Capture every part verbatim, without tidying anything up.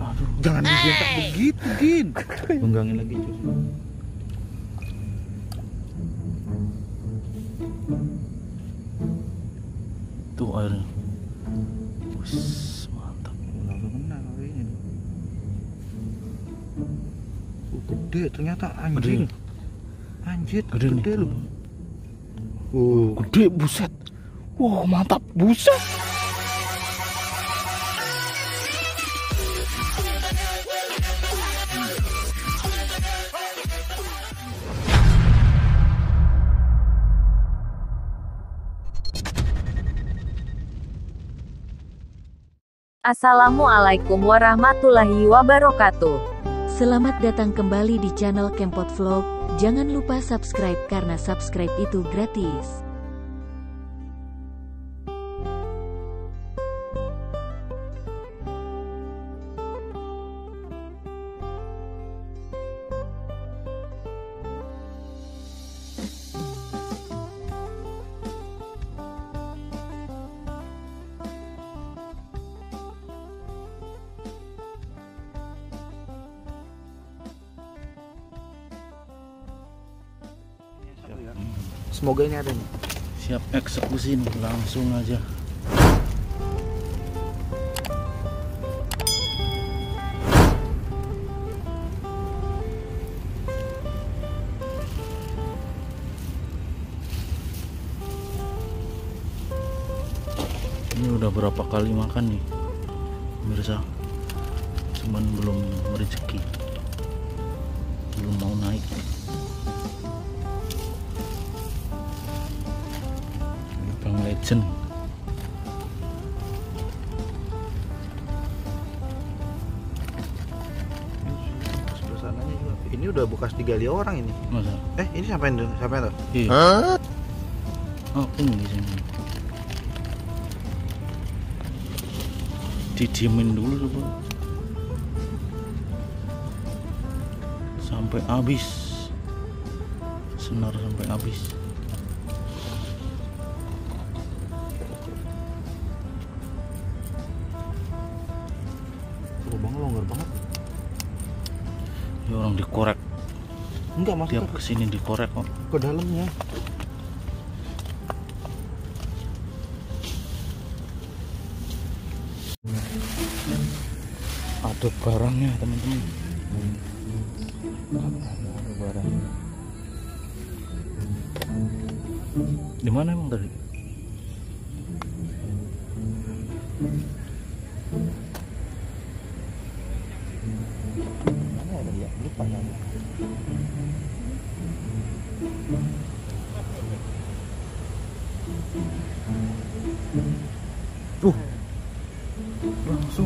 Aduh, jangan digentak begitu, Gin. Penggangin lagi, cuy. Tuh airnya. Wis, mantap. Udah kena kali ini. Oh, gede ternyata anjing. Gede. Anjir, Gede, gede, nih. lu. Oh, Gede, buset. Wow, mantap, buset. Assalamualaikum warahmatullahi wabarakatuh. Selamat datang kembali di channel Kempot Vlog. Jangan lupa subscribe karena subscribe itu gratis. semoga ini ada nih. Siap eksekusi nih, langsung aja. Ini udah berapa kali makan nih, pemirsa. Cuman belum rezeki, belum mau naik. Bang Legend. Sebelah sananya juga. Ini udah bekas digali orang ini. Masa? Eh, ini sampai sampai tuh. Iya. Oh, ini di sini. Didiemin dulu coba. Sampai habis. Senar sampai habis. Lubang longgar banget. Ya orang dikorek. Enggak, maksudnya Tiap kesini dikorek kok. ke dalamnya. Ada barangnya, teman-teman. Ada barang. Di mana emang tadi? Mana ada ya? Lupa namanya. Tuh. Langsung.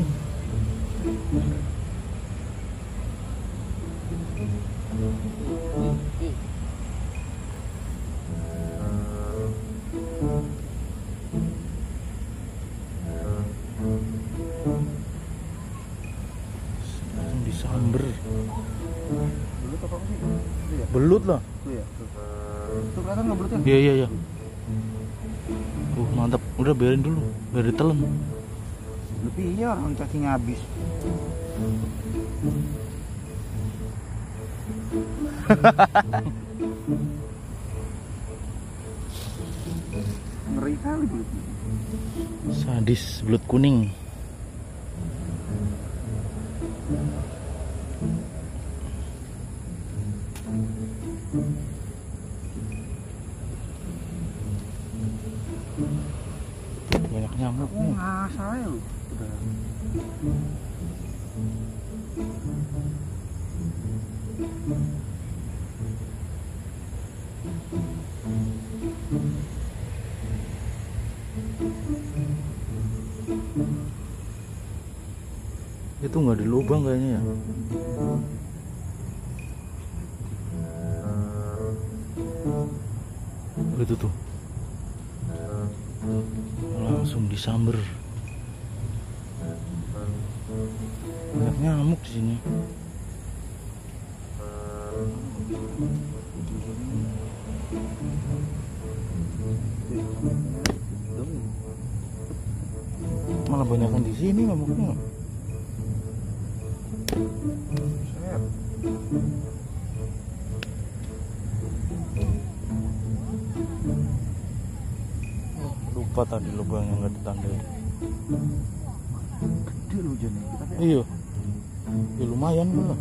Langsung disamber. Belut apa sih? Itu ya? Belut lah. Itu ya. Tuh. Tuh kelihatan nggak belutnya? Iya iya iya. Uh, mantap. Udah biarin dulu, biar ditelan. Lebih iya orang cacingnya habis. Ngeri kali belutnya. Sadis belut kuning. Banyak nyamuk Oh, nih. ngasal ya lu. Udah. Itu nggak di lubang kayaknya ya. Itu tuh. Langsung disamber. Banyak nyamuk di sini. Malah banyakan di sini nyamuknya. Lupa tadi lubang yang nggak ditandai. Gede lu jadi. Iya. Ya lumayan belum.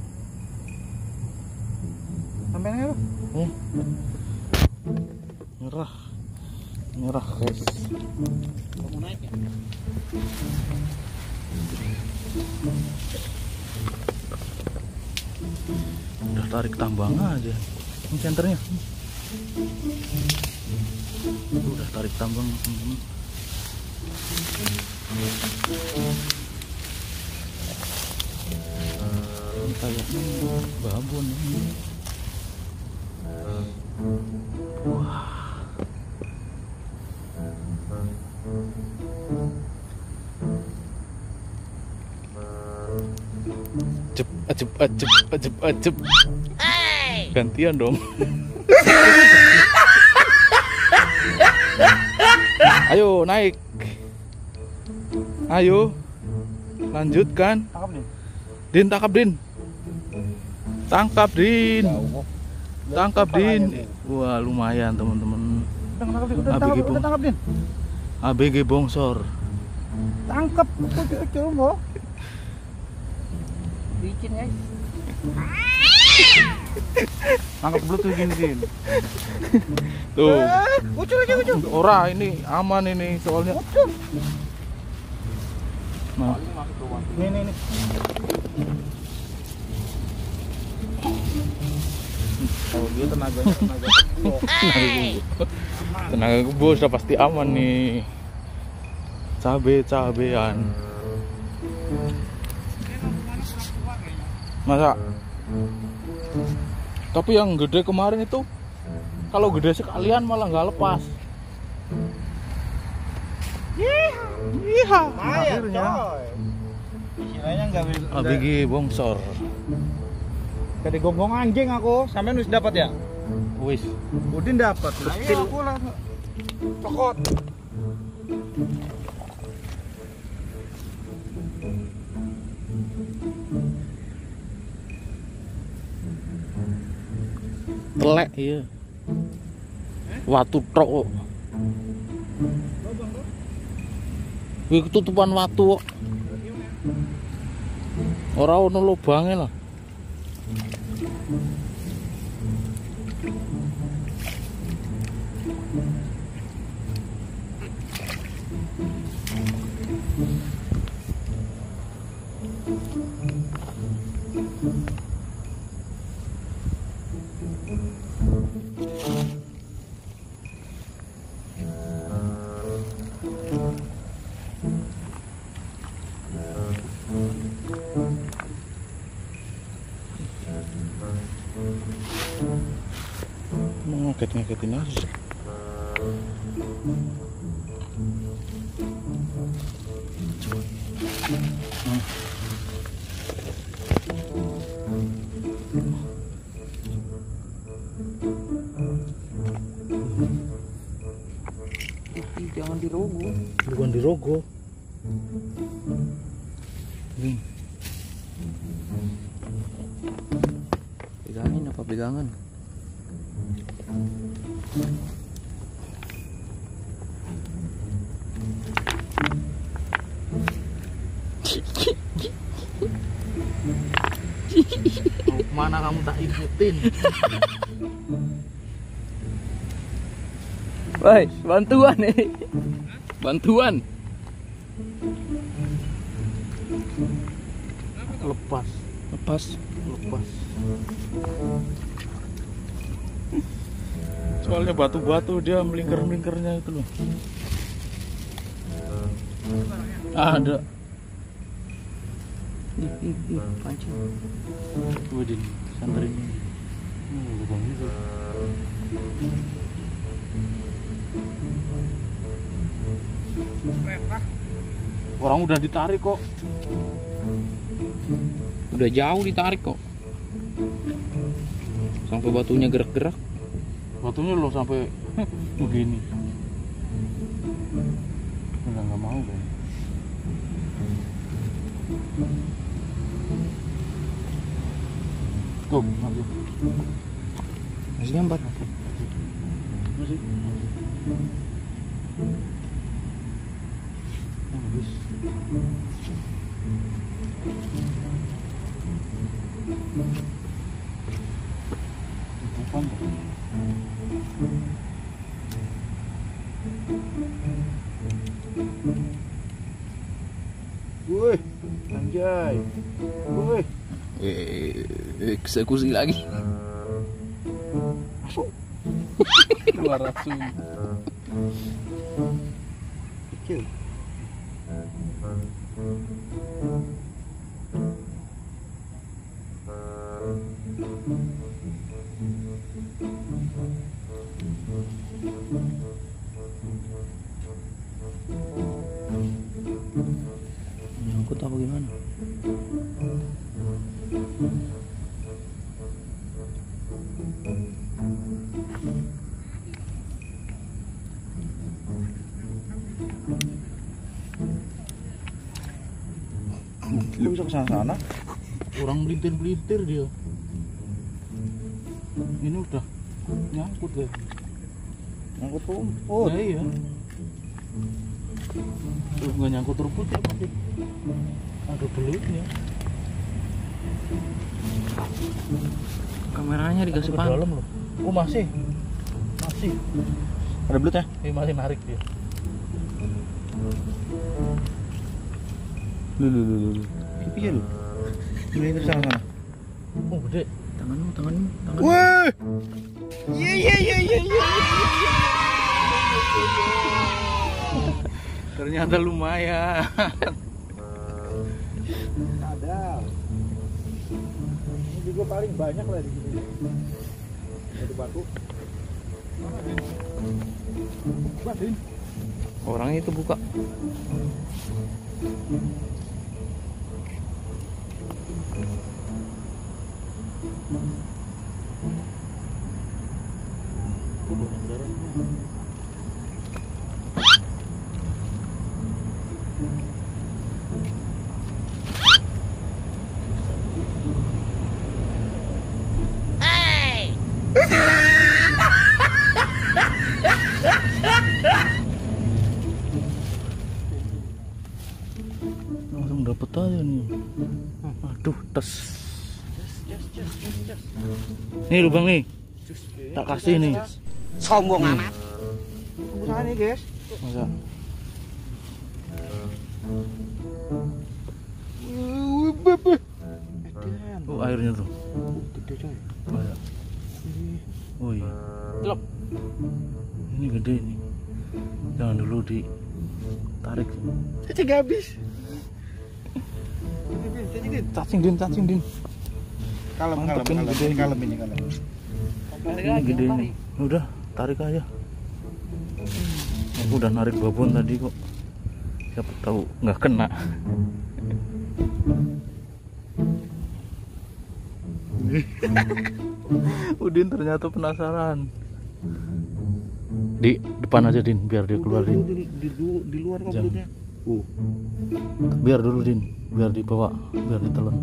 Sampai nih lu. Hmm. Nyerah. Nyerah guys. Kamu naik ya? Udah tarik tambang aja. Ini senternya. Udah tarik tambang teman-teman. Ini kayaknya babon ini. Wah. Acep, acep, acep, acep, acep. Gantian dong. Ayo naik. Ayo. Lanjutkan. Tangkap nih. Din, tangkap Din. Tangkap Din. Tangkap Din. Wah, lumayan teman-teman. Udah tangkap Din, udah A B G tangkap, Bong. udah tangkap Din. A B G bongsor. Tangkap, coba. Bikin guys. Tangkap dulu tuh gini Din. Tuh. Ucul aja ucul. Ora ini aman ini soalnya. Nah, Nih nih nih. Oh dia tenaganya tenaga kebo. tenaga kebo sudah pasti aman nih. Cabe-cabean. Masa? Tapi yang gede kemarin itu, kalau gede sekalian malah nggak lepas. Iya. Akhirnya. Istilahnya nggak bisa. A B G bongsor. Kade gonggong anjing aku, sampai nus dapat ya? Wis. Udin dapat. Nah, iya aku lah. Cokot. Telek iya. Watu trok kok. Wih ketutupan watu kok. Ora ono lubange lah. Ngaget-ngagetin aja. Hmm. Jangan dirogo. Bukan dirogo. Ini. Pegangin apa pegangan? Mana kamu tak ikutin? Woi, bantuan nih. Bantuan. Lepas, Lepas. lepas. Soalnya batu-batu dia melingkar-melingkarnya itu loh. Ada. Ih, ih, ih, pancing. Widin, santerin. Oh, lubang itu. Orang udah ditarik kok. Udah jauh ditarik kok. Sampai batunya gerak-gerak. Batunya loh sampai begini. Udah nggak mau kan? Tuh, masih. Masih nyambar. Masih. Oh, habis. Apaan tuh? Wih, anjay. Wih. Eh, eksekusi lagi. Keluar langsung. Kecil. Nyangkut apa gimana? Lu bisa ke sana-sana? Orang melintir-melintir dia. Ini udah nyangkut ya. Nyangkut rumput. Nah, iya. Terus nggak nyangkut rumput ya masih ada belutnya. Kameranya dikasih Ke pan. dalam loh. Oh masih, masih. Ada belutnya? Ini masih narik dia. Lu lu lu lu. Pipi lu. Ini ke sana-sana. Oh gede. Tanganmu, tanganmu, tanganmu. Wih. Iya iya iya iya iya. Ternyata lumayan. Ada. Ini juga paling banyak lah di sini. Satu batu. Badin. Orangnya itu buka. Oh, banyak darahnya. Langsung dapet aja nih. Aduh, tes. Nih lubang nih. Tak kasih nih. Sombong amat. Usaha nih, guys. Masa? Wih, bebe. Edan. Oh, airnya tuh. Gede coy. Masa? Oh iya. Ini gede nih. Jangan dulu ditarik. Cacing habis. Cacing din, cacing din. Kalem, kalem, Mantep, ini kalem, gede ini ini. kalem, ini kalem. Ini gede ini. Udah, tarik aja. Aku udah narik babon tadi kok. Siapa tahu nggak kena. Udin ternyata penasaran. Di depan aja Din, biar dia keluar Din. Di, di, di, di luar kok Jangan. belutnya. Uh. Biar dulu Din, biar dibawa, biar ditelan.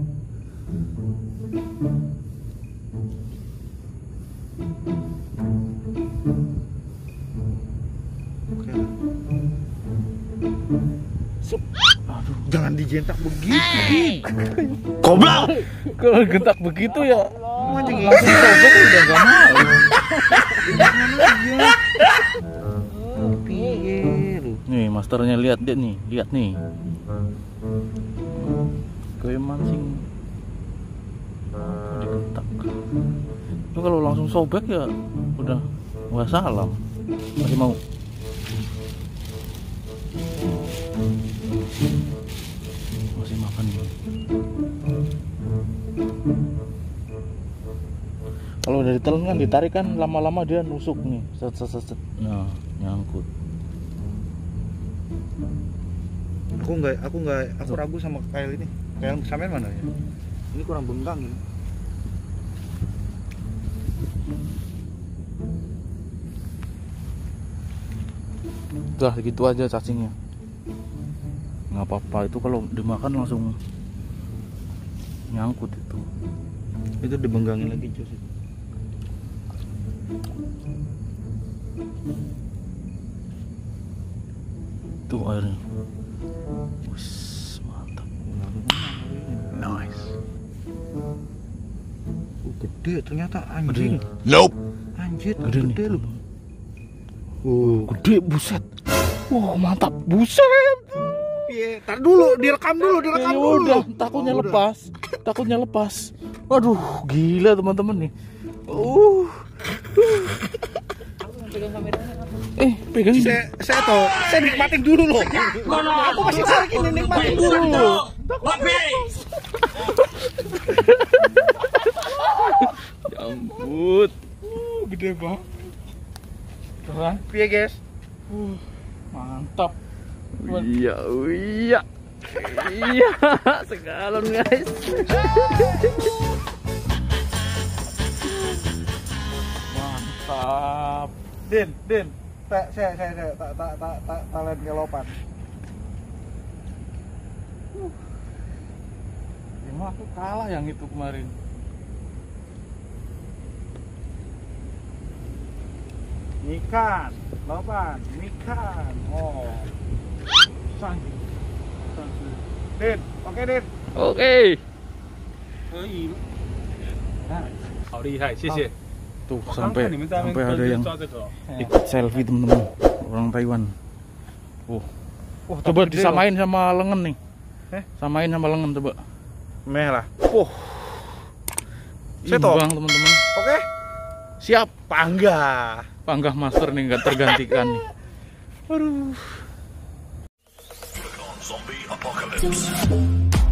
Oke. Sup. Aduh, Jangan dijentak begitu. goblok. Kalau gentak begitu ya langsung sobek udah gak mau. Nih masternya lihat dia nih, lihat nih. Kayak mancing digentak. Itu kalau langsung sobek ya udah wassalam. Masih mau. Masih makan nih. Kalau udah ditelan kan ditarik kan lama-lama dia nusuk nih. Set set set. set. Nah, nyangkut. Aku nggak, aku nggak, aku ragu sama kail ini. Kail sampean mana ya? Ini kurang bengkang ini. Udah gitu aja cacingnya. Nggak apa-apa itu kalau dimakan langsung nyangkut itu. Itu dibenggangin lagi Jos. Tuh airnya. Wis, mantap. Nice. Oh, gede ternyata anjing. Gede. Nope. Anjir, Gede gede, nih. lu. Oh, Gede, buset. Wah, mantap. Buset. piye? Tar dulu, direkam dulu, direkam Ya dulu. udah, takutnya Oh, udah. lepas. Takutnya lepas. Waduh, gila teman-teman nih. Uh. Eh, pegangin. Saya saya tahu, saya nikmatin dulu loh. Aku masih tarik ini nikmatin dulu. Jambut. Uh, gede banget. Keren. Piye, guys? Uh, mantap. Iya, iya. Iya, segalon guys. Mantap. Din, Din. Saya saya saya saya tak tak tak tak talent kelopan. Emang aku kalah yang itu kemarin. Ikan, lopan, ikan. Oh. Sangki. Sangki. Din, oke Din. Oke. 可以。 好厉害，谢谢。 Tuh 我刚 sampai 看你们在那 sampai 边 ada 跟 yang 抓这个哦， ikut selfie teman-teman, orang Taiwan. Oh, Wah, coba tapi gede disamain sama lengan nih. Eh? Samain sama lengan coba. loh. Meh lah. Oh, Seto. Imbang teman-teman. oke. Siap. Pangga. Panggah master nih nggak tergantikan nih. Aduh. Zombie apocalypse.